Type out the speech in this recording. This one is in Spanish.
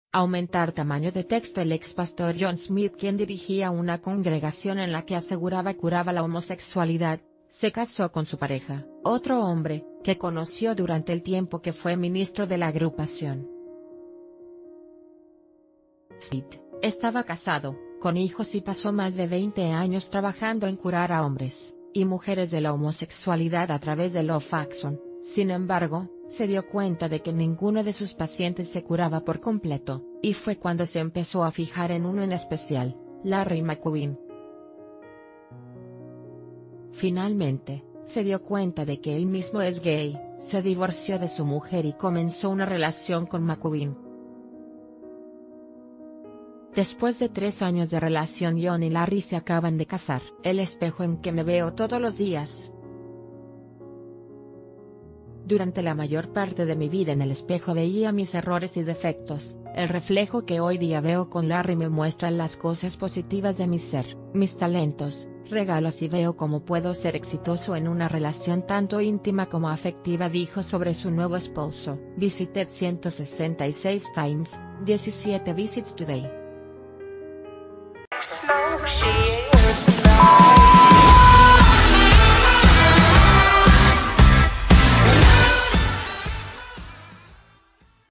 Aumentar tamaño de texto. El ex pastor John Smith, quien dirigía una congregación en la que aseguraba curaba la homosexualidad, se casó con su pareja, otro hombre, que conoció durante el tiempo que fue ministro de la agrupación. Smith estaba casado, con hijos y pasó más de 20 años trabajando en curar a hombres y mujeres de la homosexualidad a través de Love Action. Sin embargo, se dio cuenta de que ninguno de sus pacientes se curaba por completo, y fue cuando se empezó a fijar en uno en especial, Larry McCubin. Finalmente, se dio cuenta de que él mismo es gay, se divorció de su mujer y comenzó una relación con McCubin. Después de 3 años de relación, John y Larry se acaban de casar. El espejo en que me veo todos los días. Durante la mayor parte de mi vida en el espejo veía mis errores y defectos. El reflejo que hoy día veo con Larry me muestra las cosas positivas de mi ser, mis talentos, regalos, y veo cómo puedo ser exitoso en una relación tanto íntima como afectiva, dijo sobre su nuevo esposo. Visited 166 times, 17 visits today.